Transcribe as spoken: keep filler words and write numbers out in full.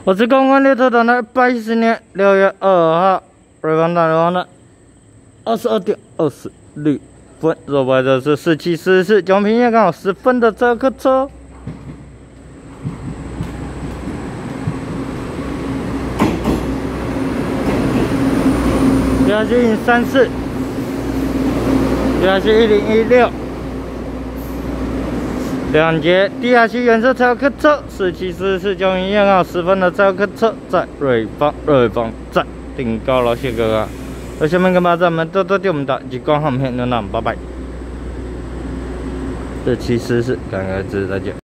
我是公安列车长的一百一十年六月二号，瑞芳大流的二十二点二十六分，左外的是四七四四，江平也刚好十分的这个车。标线三四，标线一零一六。 两节地下区原色超客车，四七四四交营验号十分的超客车，在瑞芳瑞芳站顶高了，谢哥哥。那下面跟马咱们多多对我们的激光航片牛腩，拜拜。四七四四，感恩支持，再见。